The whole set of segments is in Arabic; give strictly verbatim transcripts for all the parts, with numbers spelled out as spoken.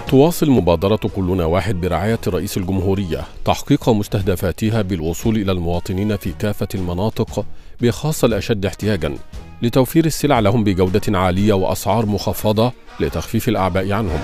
تواصل مبادرة كلنا واحد برعاية رئيس الجمهورية تحقيق مستهدفاتها بالوصول إلى المواطنين في كافة المناطق بخاصة الأشد احتياجاً لتوفير السلع لهم بجودة عالية وأسعار مخفضة لتخفيف الأعباء عنهم.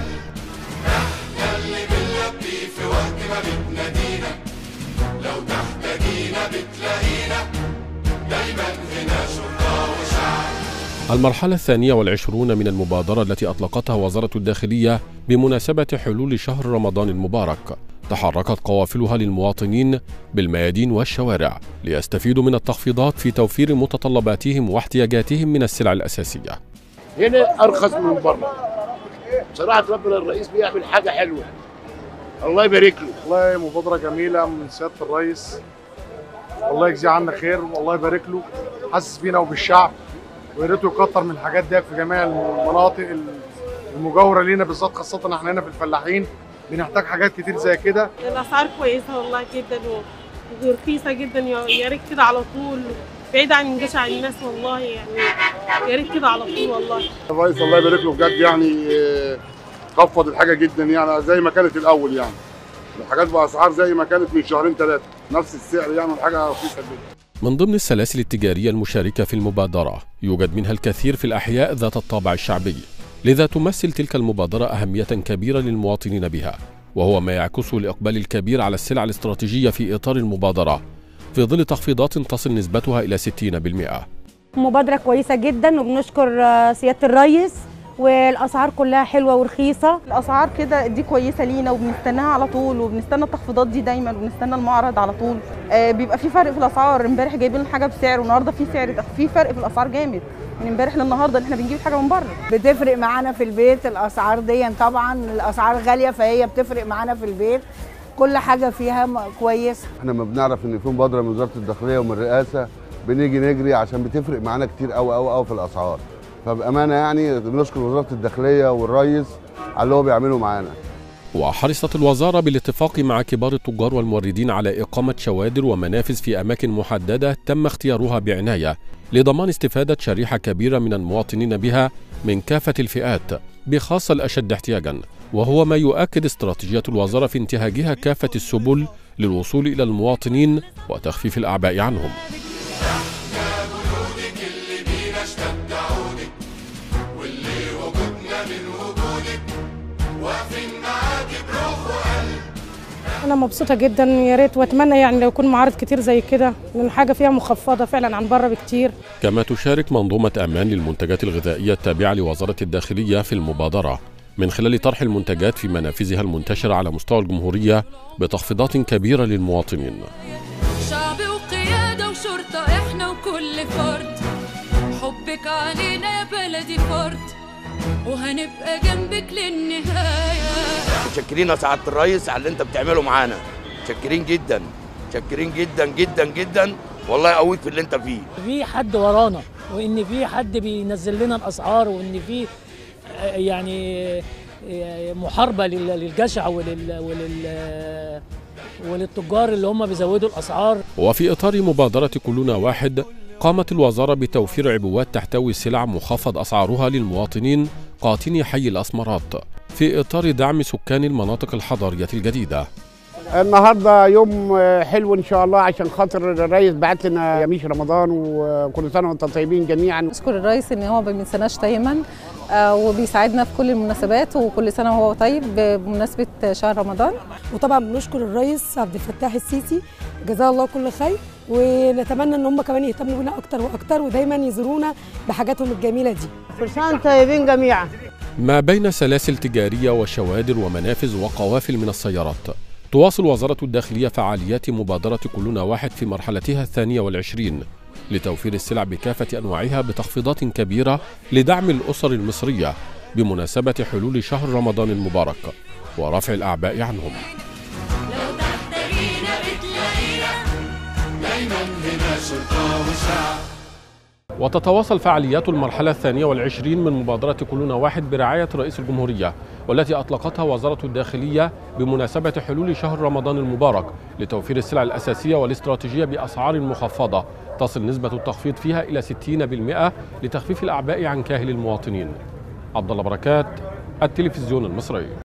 المرحلة الثانية والعشرون من المبادرة التي أطلقتها وزارة الداخلية بمناسبة حلول شهر رمضان المبارك تحركت قوافلها للمواطنين بالميادين والشوارع ليستفيدوا من التخفيضات في توفير متطلباتهم واحتياجاتهم من السلع الأساسية. هنا أرخص من بره. بصراحة ربنا الرئيس بيعمل حاجة حلوة. الله يبارك له. والله مبادرة جميلة من سيادة الرئيس. والله يجزيه عنا خير والله يبارك له. حاسس بينا وبالشعب. ويا ريته يكتر من الحاجات دي في جميع المناطق المجاوره لينا بالذات، خاصه احنا هنا في الفلاحين بنحتاج حاجات كتير زي كده. الاسعار كويسه والله جدا ورخيصه جدا، يا ريت كده على طول بعيد عن جشع الناس والله، يعني يا ريت كده على طول والله. الرئيس الله يبارك له بجد يعني خفض الحاجه جدا يعني زي ما كانت الاول، يعني الحاجات باسعار زي ما كانت من شهرين ثلاثه نفس السعر يعني الحاجه رخيصه جدا. من ضمن السلاسل التجارية المشاركة في المبادرة يوجد منها الكثير في الأحياء ذات الطابع الشعبي، لذا تمثل تلك المبادرة أهمية كبيرة للمواطنين بها، وهو ما يعكسه الإقبال الكبير على السلع الاستراتيجية في إطار المبادرة في ظل تخفيضات تصل نسبتها إلى ستين بالمئة. مبادرة كويسة جدا وبنشكر سيادة الرئيس، والاسعار كلها حلوه ورخيصه. الاسعار كده دي كويسه لينا وبنستناها على طول، وبنستنى التخفيضات دي دايما وبنستنى المعرض على طول. آه بيبقى في فرق في الاسعار، امبارح جايبين لنا حاجه بسعر والنهارده في سعر في فرق في الاسعار جامد من امبارح للنهارده ان احنا بنجيب حاجه من بره. بتفرق معانا في البيت الاسعار دي، طبعا الاسعار غاليه فهي بتفرق معانا في البيت، كل حاجه فيها كويس. احنا ما بنعرف ان في مبادره من وزاره الداخليه ومن الرئاسه بنيجي نجري عشان بتفرق معانا كتير قوي قوي قوي في الاسعار، فبامانه يعني بنشكر وزاره الداخليه والرئيس على اللي هو بيعمله معانا. وحرصت الوزاره بالاتفاق مع كبار التجار والموردين على اقامه شوادر ومنافذ في اماكن محدده تم اختيارها بعنايه لضمان استفاده شريحه كبيره من المواطنين بها من كافه الفئات بخاصه الاشد احتياجا، وهو ما يؤكد استراتيجيه الوزاره في انتهاجها كافه السبل للوصول الى المواطنين وتخفيف الاعباء عنهم. أنا مبسوطة جدا، يا ريت وأتمنى يعني لو يكون معارض كتير زي كده، لأن حاجة فيها مخفضة فعلا عن بره بكتير. كما تشارك منظومة أمان للمنتجات الغذائية التابعة لوزارة الداخلية في المبادرة من خلال طرح المنتجات في منافذها المنتشرة على مستوى الجمهورية بتخفيضات كبيرة للمواطنين. شعب وقيادة وشرطة إحنا وكل فرد، حبك علينا يا بلدي فرد، وهنبقى جنبك للنهاية. متشكرين يا سعادة الرئيس على اللي انت بتعمله معانا، متشكرين جدا متشكرين جدا جدا جدا، والله يقويك في اللي انت فيه. في حد ورانا، وان في حد بينزل لنا الاسعار، وان في يعني محاربه للجشع ولل ولل وللتجار اللي هم بيزودوا الاسعار. وفي اطار مبادره كلنا واحد قامت الوزارة بتوفير عبوات تحتوي سلع مخفض أسعارها للمواطنين قاطني حي الأسمرات في إطار دعم سكان المناطق الحضرية الجديدة. النهارده يوم حلو ان شاء الله عشان خاطر الرئيس بعت لنا يميش رمضان، وكل سنه وانتم طيبين جميعا. نشكر الرئيس ان هو ما بينساناش دايما وبيساعدنا في كل المناسبات، وكل سنه وهو طيب بمناسبه شهر رمضان. وطبعا بنشكر الرئيس عبد الفتاح السيسي جزاه الله كل خير، ونتمنى ان هم كمان يهتموا بنا اكتر واكتر ودايما يزورونا بحاجاتهم الجميله دي. كل سنه وانتم طيبين جميعا. ما بين سلاسل تجاريه وشوادر ومنافذ وقوافل من السيارات، تواصل وزارة الداخلية فعاليات مبادرة كلنا واحد في مرحلتها الثانية والعشرين لتوفير السلع بكافة أنواعها بتخفيضات كبيرة لدعم الأسر المصرية بمناسبة حلول شهر رمضان المبارك ورفع الأعباء عنهم. لو تحتاجينا بتلاقينا دايما هنا شرطة وشعب. وتتواصل فعاليات المرحلة الثانية والعشرين من مبادرة كلنا واحد برعاية رئيس الجمهورية، والتي أطلقتها وزارة الداخلية بمناسبة حلول شهر رمضان المبارك لتوفير السلع الأساسية والاستراتيجية بأسعار مخفضة تصل نسبة التخفيض فيها إلى ستين بالمئة لتخفيف الأعباء عن كاهل المواطنين. عبد الله بركات، التلفزيون المصري.